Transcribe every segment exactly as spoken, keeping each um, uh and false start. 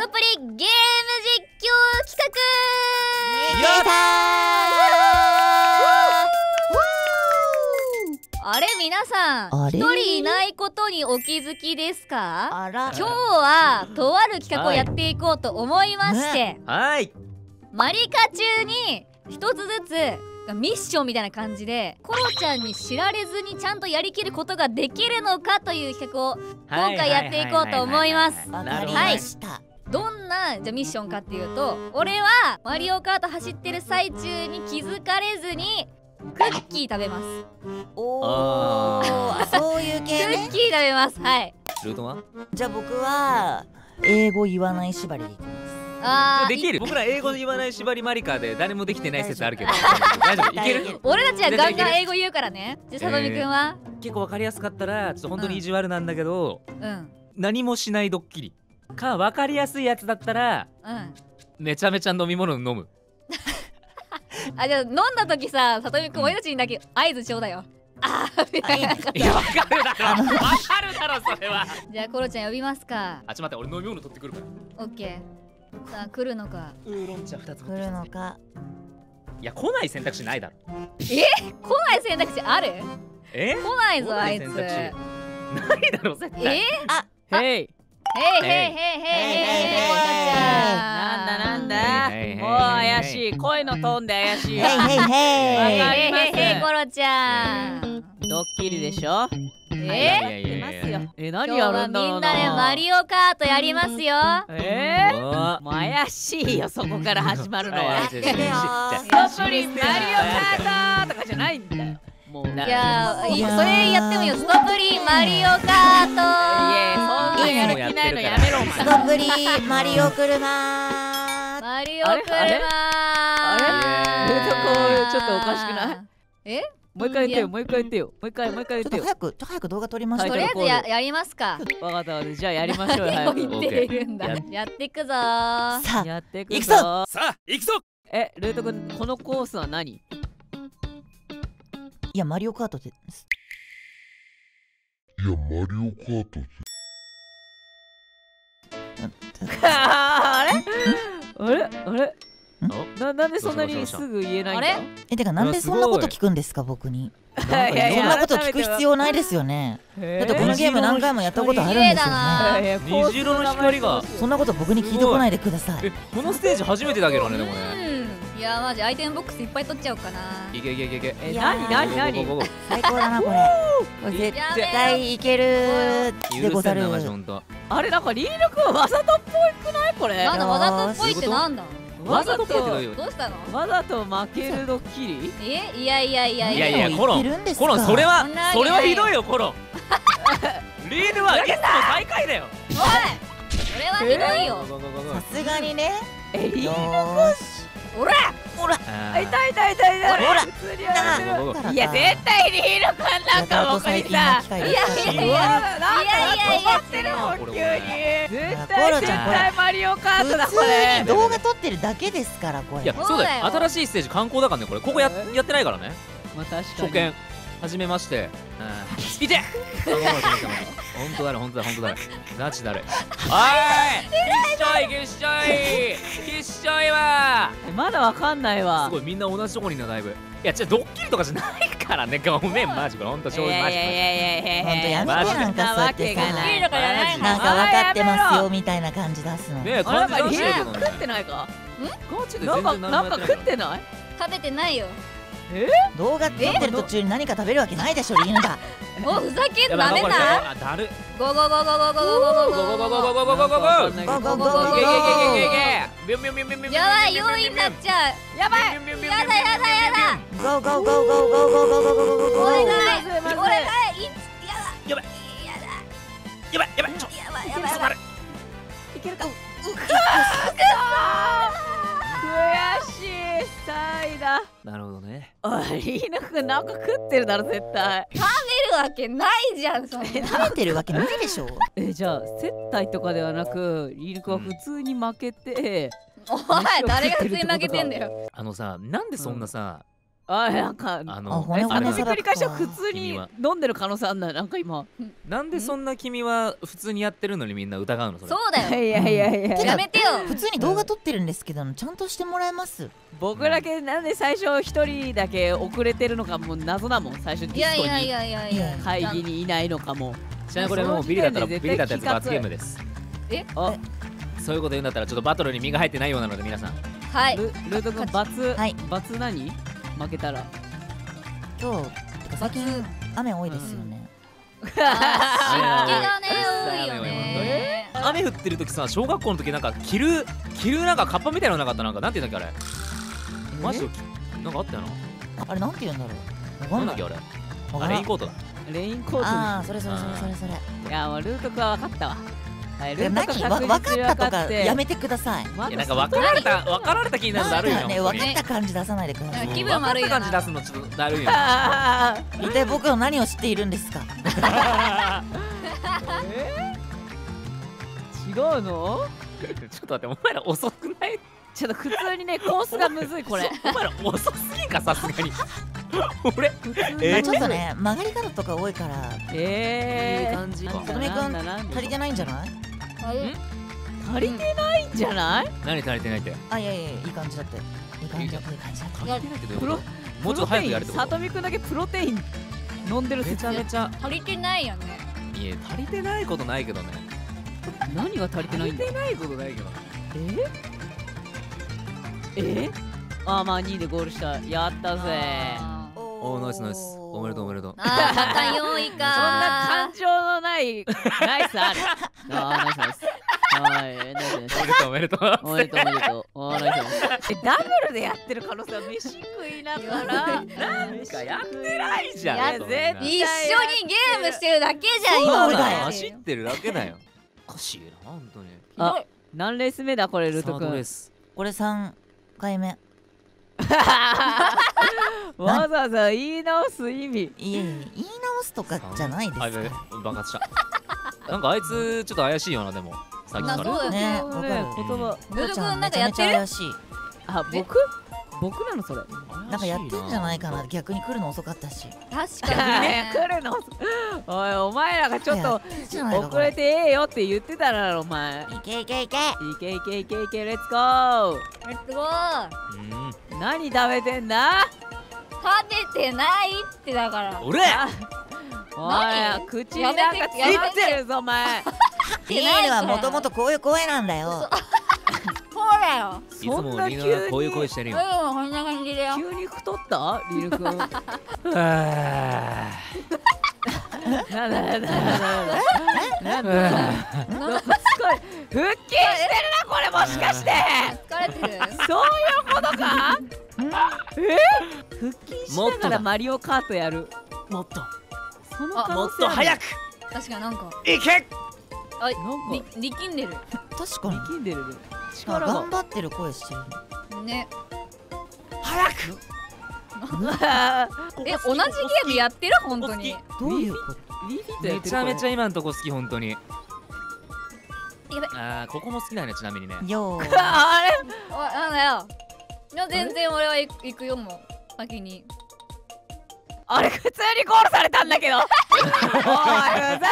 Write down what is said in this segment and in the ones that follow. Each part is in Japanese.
プリゲーム実況企画。 やったあれ皆さん、 あれ一人いないことにお気づきですか？ あら、 今日はとある企画をやっていこうと思いまして、 はい。 マリカ中に一つずつミッションみたいな感じでコロちゃんに知られずにちゃんとやりきることができるのかという企画を今回やっていこうと思います。 わかりました。 どんなじゃミッションかっていうと、俺はマリオカート走ってる最中に気づかれずにクッキー食べます。 おー、あ、そういうク系ね。 ッキー食べます。はい。 ルートはじゃあ僕は英語言わない縛りでいきます。 あーできる。僕ら英語で言わない縛りマリカで誰もできてない説あるけど大丈夫。いける。 俺たちはガンガン英語言うからね。じゃあさとみくんは、 結構わかりやすかったらちょっと本当に意地悪なんだけど、 うん何もしないドッキリかわかりやすいやつだったらうんめちゃめちゃ飲み物飲む。 あ、じゃあ飲んだ時さ、さとみくん俺たちにだけ合図ちょうだよ。あーみたいな。 いやわかるだろわかるだろそれは。 じゃあコロちゃん呼びますか。 あ、ちょっと待って、俺飲み物取ってくるから。 オッケー。さあ来るのか。 ウーロン茶ふたつ持っ来てきて。 るのか。 いや来ない選択肢ないだろ。 え？来ない選択肢ある？ え？ 来ないぞあいつ。 来ない選択肢ないだろ絶対。 え？ あ、 へい、 へいへいへいへいへいコロちゃん。 なんだなんへいへいへいだ、もう怪しい、声のトーンで怪しい。 へいへいへい。 わかへいりますへいへいコロちゃん。 ドッキリでしょ。 え？ いやい出やいやいや。 え、何今日はやるんだろうみんなでマな。 リオカートやりますよ。 えおー、 ーもう怪しいよ、そこから始まるのは。 はいやってるよストプリンマリオカートとかじゃないんだよ。もういやー、いいやーそれやってもいいよ。ストプリンマリオカート。 いや、そんなんやる気ないのやめろお前。 ストプリマリオ車。 マリオ車。 あれあれーちょっとちょっとおかしくない？ え？ もう一回言ってよ、 いやもう一回言ってよ、もう一回もう一回ちょ言ってよ。 っと早く、ちょっと早く動画撮りましょう。 とりあえずややりますか。 わかったわかった、じゃあやりましょうよ、 何を早く。 言っているんだ。 ややっていくぞー。 さあ、 やっていく行くぞ。 さあ行くぞ。 え、ルート君、このコースは何？ いや、マリオカートです。 いや、マリオカートあれあれあれおな、なんでそんなにすぐ言えないんだ？ あれえ、てかなんでそんなこと聞くんですか、僕に。 いやいやいやそんなこと聞く必要ないですよね。 だだってこのゲーム何回もやったことあるんですよ綺麗だなね。 虹色の光が。 そんなこと僕に聞いてこないでください。 え、このステージ初めてだけどねでもね。 うん。いやマジアイテムボックスいっぱい取っちゃおうかな。 いけいけいけいけ。 え、 いやーなになになに？ ゴーゴーゴーゴー最高だな、これ。これ絶やべえ対いけるでござる。 許せんなマジほんと。 あれ、なんかリール君わざとっぽいくないこれ？ なんだわざとっぽいってなんだ。 わざとわざとってどういうどうしたの？ わざと負けるドッキリ？ え？いやいやいやいや。 いやいやコロンいけるんですかコロンそれはそんなわけそれはないひどいよコロン。リールはゲストの最下位だよ。 おい。それはひどいよ。 ゴーゴーゴーゴーさすがにね。 え、リールよーし。 おら。 あー痛い痛い痛い痛い。 ほら普通にやられてる。 ゴーゴーゴーゴーいや、絶対リール君なんか僕にさ。 いやいやいやいやうわなんかいやいや止まってるもん急に。絶対絶コロちゃんこれ対マリオカートだ普これ通に。動画撮ってるだけですから、これ。 いやそうだよ。新しいステージ観光だからねこれ。ここややってないからね。 まあ確かに。 初見初めまして。いて。本当だね本当だ本当だね。ナチだれ。おい。きっしょいきっしょいきっしょいわ。 まだわかんないわ。 すごいみんな同じとこにいるなだいぶ。いや違うドッキリとかじゃないからね。ごめんマジこれ本当い正直マジやいやいやいやいやいや。 ほんとやめてなんかそうやってさドッキリとかじゃないの。 なんか分かってますよみたいな感じ出すの。 ねえあれなんか感じ出リール食っしてるけどね。 てないか？ ガチでなんか全然何なんかもやってない食ってない？ 食べてないよ。 動画撮ってる途中に何か食べるわけないでしょ、リーヌが。 もうふざけんやなめんばいこれな。 あだる。 ゴーゴーゴーゴーゴーゴーゴーゴーゴーゴーゴーゴーゴー。 ゴーゴーゴーゴーゴーゴーゴーゴーゴーゴーゴーゴーゴーゴーゴーいけいけいけいけいけビュンビュンビュンビュンビュンやばい要因になっちゃう。 やばい。 やだやだやだ。 ゴーゴーゴーゴーゴーゴーゴーゴーゴーゴーゴー。 お願いまずいまずいお願い。いやだ。 やばいやだ。 やばいやばいちょやばいやばいちょっと待って。 いけるか？悔しいサイだ。 なるほどね。 あ、リーヌ君なんか食ってるだろ絶対。 食べるわけないじゃんそんな。 食べてるわけ無理でしょ。 え、じゃあ接待とかではなくリーヌ君は普通に負けて、 おい誰が普通に負けてんだよ。 あのさなんでそんなさあなんかああの骨骨あれなひっくり返しは普通に君は飲んでる可能性あんななんか今。 なんでそんな君は普通にやってるのにみんな疑うのそれ。 そうだよいやいやいや。 やめてよ普通に動画撮ってるんですけどちゃんとしてもらえます？ 僕だけなんで最初一人だけ遅れてるのかもう謎だもん。最初デいやいィスコにやいやいやいや会議にいないのかも。 ちなみにこれもうビリだったらその時ビリだ点で絶対ったやつ罰ゲームです。 あそういうこと言うんだったらちょっとバトルに身が入ってないようなので皆さん。 はいルルート君罰はい罰何？負けたら。 今日てか最近雨多いですよね。 湿気がね多いよね雨降ってる時さ小学校の時なんか着る着るなんかカッパみたいなのなかったなんかなんて言うんだっけあれ。マジでなんかあったよな。 あれなんて言うんだろう。わかんない。 なんだっけあれ。あわからんレインコートだ。 レインコートああそれそれそれそれそれ。 いやもうルート君は分かったわ。はいルえート君確何わ分か実に分ったとかかって。 やめてください。 まだいやなんか分かられた分かられた気になるのだるいよ。 なんかね分かった感じ出さないでください。 気分悪いよな分かった感じ出すのちょっとだるいよ。 あー一体僕の何を知っているんですか？ えー違うの？ ちょっと待ってお前ら遅くない？ ちょっと普通にねコースがむずいこれ。 お前ら遅すぎんかさすがに。俺普通にえまあちょっとね曲がり方とか多いからえー、 いい感じなんださとみくんなんだなんだ足りてないんじゃない？ あれ足りてないんじゃない？ 何足りてないって。 あいやいやいい感じだって。いい感じだっていい感じだって。 足りてないってどういうプロこと？もうちょっと早くやるってこと？ さとみくんだけプロテイン飲んでるめちゃめちゃ足りてないよねいや足りてないことないけどね。 何が足りてないんだ？ 足りてないことないけど。 ええあーまあにいでゴールしたやったぜ。 あーおーナイスナイスおめでとうおめでとう。 あーまたよんいかそんな感情のないナイスある。あーナイスナイス。はいナイスナイス。 おめでとうおめでとう。 おめでとうおめでとう。あーナイスナイス。えダブルでやってる可能性は飯食いながら。 なんかやってないじゃん。 いやそんな絶対一緒にゲームしてるだけじゃん今そうだよの走ってるだけだよ。おかしいな本当に。 あ何レース目だこれルートくん。 サードレース。 これさんかいめ。 わざわざ言い直す意味。 いえいえ言い直すとかじゃないですかあやべやべ爆発した。なんかあいつちょっと怪しいよなでも。さっきから。 なそうよねねわかる言葉。 ルートくんなんかめちゃめちゃやってる怪しい。 あ僕僕なのそれ。 なんかやってんじゃないかな。逆に来るの遅かったし。 確かにね来るの。おいお前らがちょっとやってんじゃないかこれ。 遅れてええよって言ってたらお前。 いけいけいけ。 いけいけいけいけレッツゴー。 レッツゴーうん。 何食べてんだ？ 食べてないってだから俺。 あおい口になんかついてるぞお前。 ティーヌはもともとこういう声なんだよ。 そうだよいつもみんなこういう声してるよ。 うんこんな感じだよ急に太ったリル君。なんだなんだなんだなんだなんだなんかすごい腹筋してるなこれもしかして疲れてるそういうことかえ腹筋しながらマリオカートやるもっとその可も能性あるっと早く確かになんかいけ。 あなんかり力んでる確かに。 力んでるね力が頑張ってる声してる。 ね早く。 え同じゲームやってる本当にどういうこと？ リフィットやってるめちゃめちゃゃ今んとこ好き本当に。 やべあーここも好きだよねちなみにね。 よー。 あれおいなんだよいや全然俺は行く行くよもう先にあれ普通にゴールされたんだけどおいふざけんなよ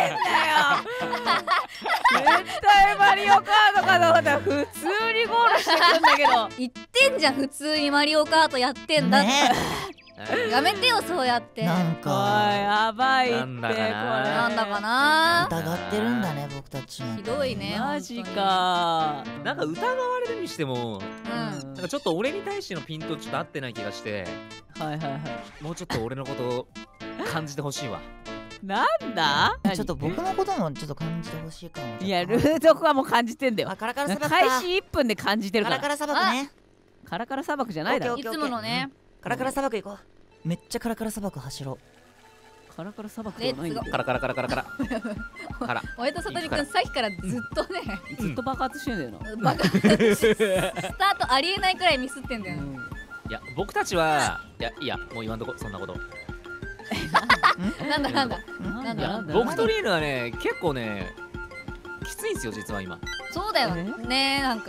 絶対マリオカートかと思ったら普通にゴールしてくんだけど言ってんじゃん普通にマリオカートやってんだって、 ねやめてよそうやってなんおいかやばいってこれなんだかななんだかな疑ってるんだね僕たち。 ひどいねマジかなんか疑われるにしてもうんなんかちょっと俺に対してのピンとちょっと合ってない気がしてはいはいはいもうちょっと俺のことを感じてほしいわ。 なんだちょっと僕のこともちょっと感じてほしいかも。 いやルートはもう感じてんだよあカラカラ砂漠か。 開始いっぷんで感じてるからカラカラ砂漠ね。 カラカラ砂漠じゃないだろオッケーいつものねカラカラ砂漠行こう。めっちゃカラカラ砂漠走ろう。 カラカラ砂漠ではないんだよカラカラカラカラカラカラ。 俺とさとみくんさっきからずっとねずっと爆発してんだよなバカスタートありえないくらいミスってんだよねいや僕たちはいやいやもう言わんとこそんなこと。 なんだなんだなんいやだなんだ僕とリーヌはね結構ねきついんですよ実は今。 そうだよえねなんか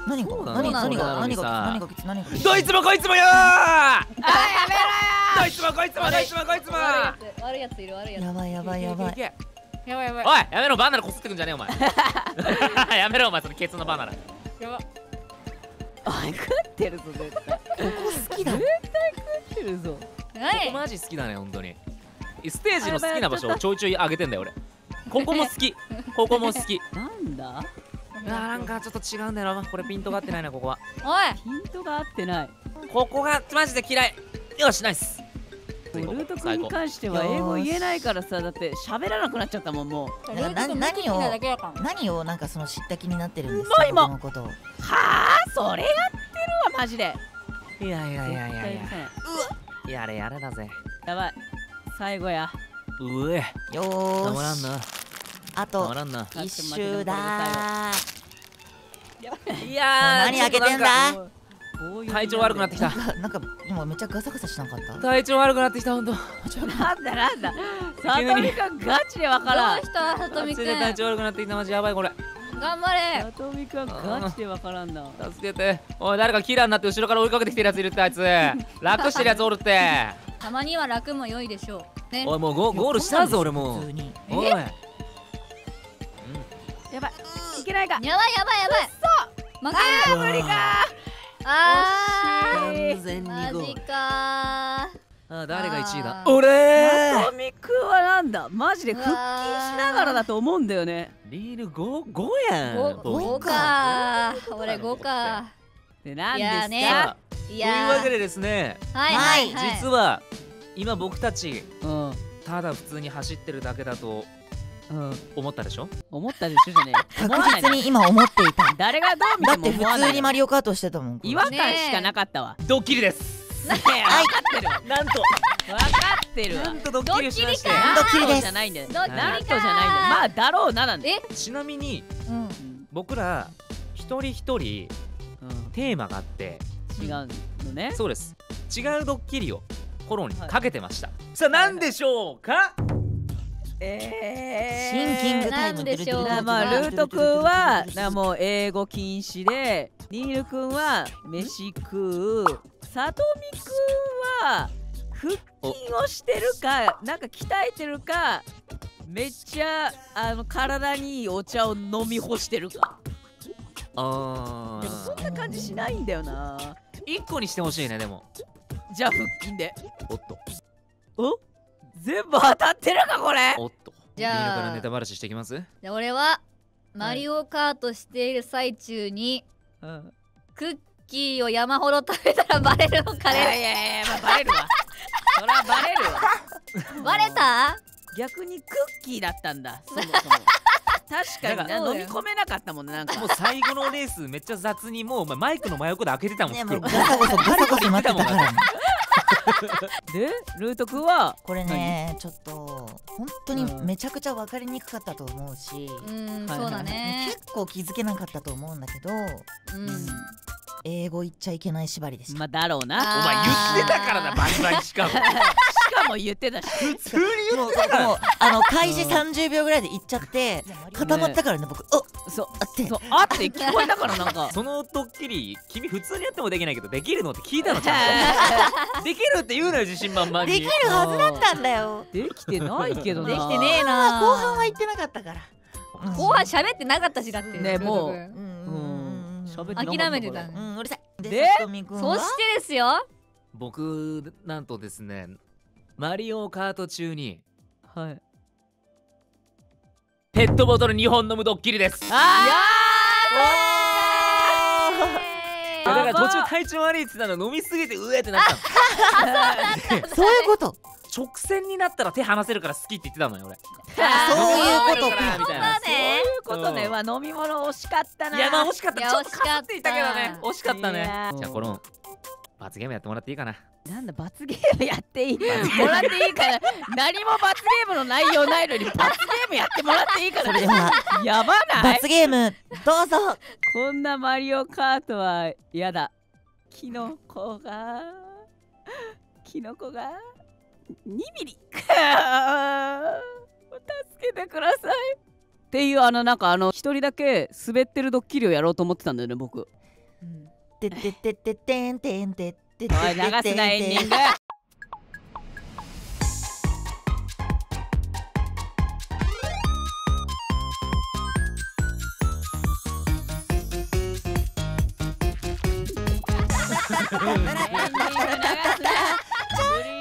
何がそうなの何が何そうなが何がのにさ何が何がどいつもこいつもよーあやどいつもこいつもどいつもこいつも悪いやつ悪いやついる悪いやつやばいやばいやばい。 いめろやばいやばいおいやめろバナナこすってくんじゃねえお前やめろお前そのケツのバナナやばあ食ってるぞ絶対ここ好きだ。 食ってるぞここはいマジ好きだね本当にステージの好きな場所をちょいちょい上げてんだよ俺ここも好きここも好きなんだあーなんかちょっと違うんだよなこれピントが合ってないなここはおいヒントが合ってないここがマジで嫌いよしナイスルート君に関しては英語言えないからさだって喋らなくなっちゃったもんもうなな何をだけだから何をなんかその知った気になってるんですか。 もう今僕のことを。 はあそれやってるわマジでいやいやいやいやい絶対許せないややれやれだぜやばい最後やうえよたまらんなーし。あたとまらんな一周だいやー何開けてんだ。 こういう体調悪くなってきたー。なんか今めっちゃガサガサしなかった。 体調悪くなってきたほんとなんだなんださとみくんガチでわからんどうしたさとみくんマジで体調悪くなってきたマジやばいこれ頑張れさとみくんガチでわからんな助けておい誰かキラーになって後ろから追いかけてきてるやついるってあいつ楽してるやつおるってたまには楽も良いでしょうねおいもうゴゴールしたぞ俺もう普通に。 おいやばいいけないかやばいやばいやばい負ける無理かあー完全にマゴールジかあ誰がいちいだあー俺さとみくんはなんだマジで復帰しながらだと思うんだよねリールごやんーごごか俺ごかでなんですかいやねさあといういやわけでですねはいはいはい実は今僕たちうんただ普通に走ってるだけだとうん思ったでしょ思ったでしょじゃねえ思わない確実に今思っていた。 誰がどう見だってても思わない普通にマリオカートしてたもん。 違和感しかなかったわドッキリですねえ分かってるわなんと分かってるわなんとドッキリをしましてドッキリかドッキリですじゃないんだよドッキリかなんとじゃないんだよまあだろうななんだよえちなみにうん僕ら一人一人うんテーマがあって違うのねそうです違うドッキリをコロにかけてました、さあ何でしょうか、 えシンキングタイム。 なんでしょうだからまあルートくんはだからもう英語禁止でニールくんは飯食うさとみくんは腹筋をしてるかなんか鍛えてるかめっちゃあの体にいいお茶を飲み干してるかあでもそーんな感じしないんだよな一個にしてほしいねでもじゃあ腹筋でおっとお全部当たってるかこれおっとじゃあリールからネタバラシしていきますじゃあ俺はマリオカートしている最中にうんクッキーを山ほど食べたらバレるのかいやいねやいや、まあ、バレるわそれはバレるわバレた逆にクッキーだったんだそもそも確かにななんかそうだよ飲み込めなかったもんねなんかもう最後のレースめっちゃ雑にもうお前マイクの真横で開けてたもんねもう袋ガサゴソガサゴソ待ってたからね。 でルートくんはこれねちょっと本当にめちゃくちゃ分かりにくかったと思うし、 うんはいそうだね結構気づけなかったと思うんだけど、 うん英語言っちゃいけない縛りでした。 まあだろうなお前言ってたからなバリバリしかもしかも言ってたし普通に言もうってたからもうあの開始さんじゅうびょうぐらいで行っちゃって固まったからね僕おそうあってそうあって聞こえたからなんかそのドッキリ君普通にやってもできないけどできるのって聞いたのちゃんとできるって言うのよ自信満々にできるはずだったんだよ。 できてないけどなできてねえなまあ後半は言ってなかったから。うん後半喋ってなかったしだってねもうルート君うんうん喋ってなかった諦めてたう。んうるさい。 でさとみくんはそしてですよ僕なんとですねマリオカート中にはいペットボトルにほん飲むドッキリですあだからやば途中体調悪いって言ってたの飲みすぎてうえってなったのそういうこと。 直線になったら手離せるから好きって言ってたのよ俺そういうこと飲み物だからみたいなそういうことねうんは飲み物惜しかったないやまあ惜しかったいやちょっとかすっていたけどね惜しかったねいやじゃあコロン罰ゲームやってもらっていいかななんだ罰ゲームやっていいもらっていいから何も罰ゲームの内容ないのに罰ゲームやってもらっていいかそられではやばない罰ゲームどうぞ。 こんなマリオカートはやだキノコがキノコがにミリ助けてくださいっていうあのなんかあの一人だけ滑ってるドッキリをやろうと思ってたんだよね僕てってってってってんてんてってっておい流すなエンディング。エンディング流すな。